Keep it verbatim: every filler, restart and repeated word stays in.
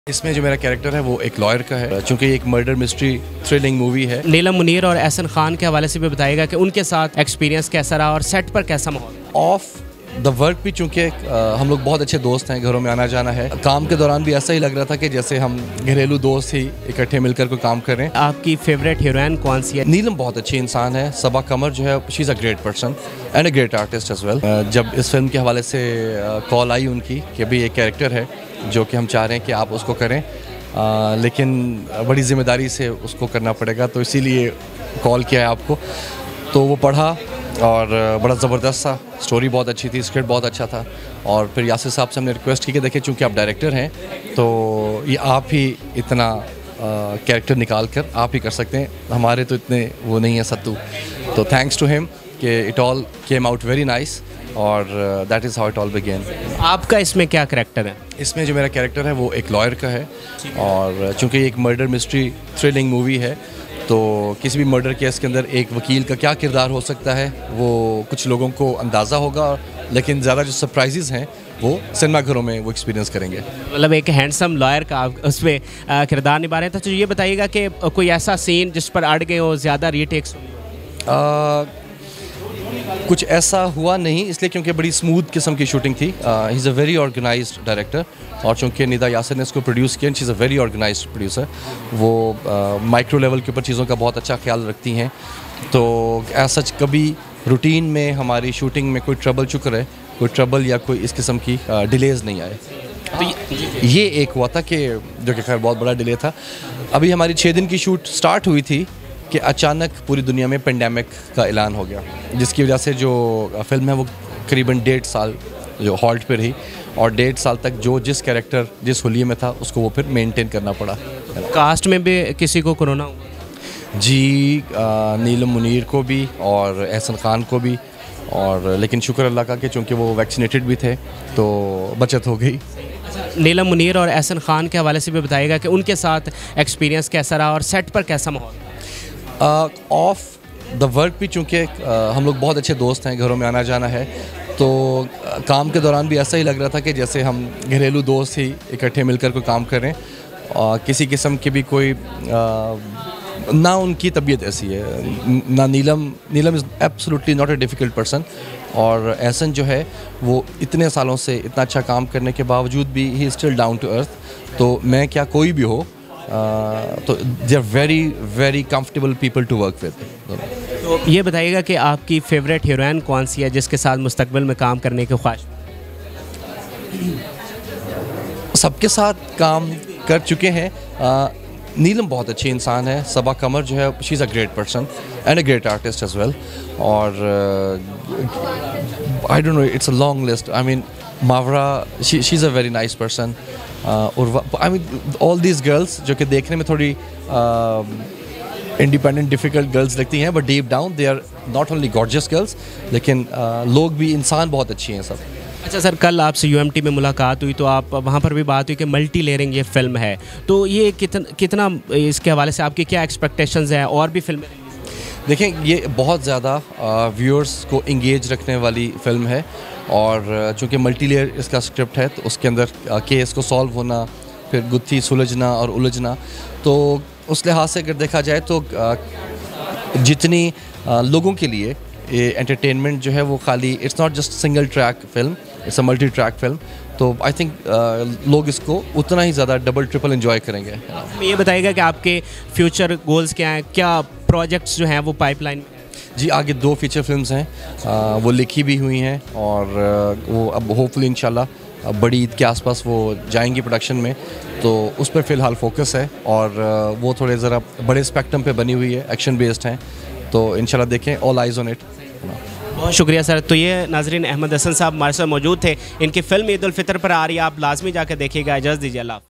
इसमें जो मेरा कैरेक्टर है वो एक लॉयर का है, चूँकि एक मर्डर मिस्ट्री थ्रिलिंग मूवी है। नीलम मुनीर और एहसन खान के हवाले से भी बताएगा कि उनके साथ एक्सपीरियंस कैसा रहा और सेट पर कैसा माहौल। ऑफ द वर्क भी चूँकि हम लोग बहुत अच्छे दोस्त हैं, घरों में आना जाना है। काम के दौरान भी ऐसा ही लग रहा था कि जैसे हम घरेलू दोस्त ही इकट्ठे मिलकर कोई काम कर रहे हैं। आपकी फेवरेट हीरोइन कौन सी है? नीलम बहुत अच्छी इंसान है। सबा कमर जो है she is a great person and a great artist as well. जब इस फिल्म के हवाले से कॉल आई उनकी कि अभी एक कैरेक्टर है जो कि हम चाह रहे हैं कि आप उसको करें, आ, लेकिन बड़ी ज़िम्मेदारी से उसको करना पड़ेगा, तो इसीलिए कॉल किया है आपको। तो वो पढ़ा और बड़ा ज़बरदस्त था, स्टोरी बहुत अच्छी थी, स्क्रिप्ट बहुत अच्छा था। और फिर यासिर साहब से हमने रिक्वेस्ट की कि देखिए चूँकि आप डायरेक्टर हैं तो ये आप ही इतना कैरेक्टर निकाल कर आप ही कर सकते हैं, हमारे तो इतने वो नहीं है सत्तू। तो थैंक्स टू हिम कि it all came out very nice और that is how it all began. आपका इसमें क्या करैक्टर है? इसमें जो मेरा कैरेक्टर है वो एक लॉयर का है, और चूँकि एक मर्डर मिस्ट्री थ्रिलिंग मूवी है तो किसी भी मर्डर केस के अंदर एक वकील का क्या किरदार हो सकता है वो कुछ लोगों को अंदाज़ा होगा, लेकिन ज़्यादा जो सरप्राइजेज़ हैं वो सिनेमा घरों में वो एक्सपीरियंस करेंगे। मतलब एक हैंडसम लॉयर का आप उसमें किरदार निभा रहे हैं। तो ये बताइएगा कि कोई ऐसा सीन जिस पर अड़ गए हो, ज़्यादा रीटेक्स? कुछ ऐसा हुआ नहीं, इसलिए क्योंकि बड़ी स्मूथ किस्म की शूटिंग थी। He is a very organised director, और चूँकि निदा यासिर ने इसको प्रोड्यूस किया, she is a very organised producer. वो माइक्रो uh, लेवल के ऊपर चीज़ों का बहुत अच्छा ख्याल रखती हैं। तो ऐसा कभी रूटीन में हमारी शूटिंग में कोई ट्रबल चुकर है, कोई ट्रबल या कोई इस किस्म की डिलेज़ uh, नहीं आए। तो ये एक हुआ था कि जो कि खैर बहुत बड़ा डिले था। अभी हमारी छः दिन की शूट स्टार्ट हुई थी कि अचानक पूरी दुनिया में पेंडेमिक का ऐलान हो गया, जिसकी वजह से जो फिल्म है वो करीबन डेढ़ साल जो हॉल्ट पे रही, और डेढ़ साल तक जो जिस कैरेक्टर जिस हुलिये में था उसको वो फिर मेंटेन करना पड़ा। कास्ट में भी किसी को कोरोना हुआ? जी, नीलम मुनीर को भी और एहसन खान को भी, और लेकिन शुक्र अल्लाह का कि चूँकि वो वैक्सीनेटेड भी थे तो बचत हो गई। नीलम मुनीर और एहसन खान के हवाले से भी बताइएगा कि उनके साथ एक्सपीरियंस कैसा रहा और सेट पर कैसा माहौल। ऑफ द वर्क भी चूँकि हम लोग बहुत अच्छे दोस्त हैं, घरों में आना जाना है, तो uh, काम के दौरान भी ऐसा ही लग रहा था कि जैसे हम घरेलू दोस्त ही इकट्ठे मिलकर कोई काम कर रहे हैं। और uh, किसी किस्म की भी कोई uh, ना उनकी तबीयत ऐसी है, ना Neelam Neelam is absolutely not a difficult person, और एहसन जो है वो इतने सालों से इतना अच्छा काम करने के बावजूद भी he still down to earth. तो मैं क्या कोई भी हो, Uh, तो they are very very comfortable people to work with. तो ये बताइएगा कि आपकी फेवरेट हीरोइन कौन सी है जिसके साथ मुस्तकबिल में काम करने की ख्वाहिश? सबके साथ काम कर चुके हैं। uh, नीलम बहुत अच्छी इंसान है। सबा कमर जो है she is a great person and a great artist as well. और I don't know, it's a long list. I mean Mawra, she she is a very nice person. और I mean all these girls जो कि देखने में थोड़ी independent difficult girls लगती हैं, but deep down they are not only gorgeous girls, लेकिन uh, लोग भी इंसान बहुत अच्छी हैं सब। अच्छा सर, कल आपसे यूएमटी में मुलाकात हुई तो आप वहाँ पर भी बात हुई कि मल्टी लेयरिंग ये फिल्म है, तो ये कितना कितना इसके हवाले से आपकी क्या एक्सपेक्टेशंस हैं और भी फिल्में? देखें, ये बहुत ज़्यादा व्यूअर्स को इंगेज रखने वाली फ़िल्म है, और चूँकि मल्टी लेयर इसका स्क्रिप्ट है तो उसके अंदर केस को सॉल्व होना, फिर गुत्थी सुलझना और उलझना, तो उस लिहाज से अगर देखा जाए तो जितनी लोगों के लिए ये एंटरटेनमेंट जो है वो खाली it's not just single track film, it's a multi track film. तो आई थिंक लोग इसको उतना ही ज़्यादा डबल ट्रिपल एंजॉय करेंगे। ये बताइएगा कि आपके फ्यूचर गोल्स क्या हैं, क्या प्रोजेक्ट्स जो हैं वो पाइपलाइन में? जी, आगे दो फीचर फिल्म्स हैं, आ, वो लिखी भी हुई हैं, और आ, वो अब होपफुली इंशाल्लाह बड़ी ईद के आसपास वो जाएंगी प्रोडक्शन में, तो उस पर फ़िलहाल फोकस है। और आ, वो थोड़े ज़रा बड़े स्पेक्ट्रम पे बनी हुई है, एक्शन बेस्ड हैं, तो इंशाल्लाह देखें, ऑल आइज़ ऑन इट। बहुत शुक्रिया सर। तो ये नाजरीन अहमद हसन साहब हमारे साथ मौजूद थे। इनकी फ़िल्म ईद उल फितर पर आ रही है, आप लाजमी जाकर देखिएगा। इजाज़त दीजिए, अल्लाह।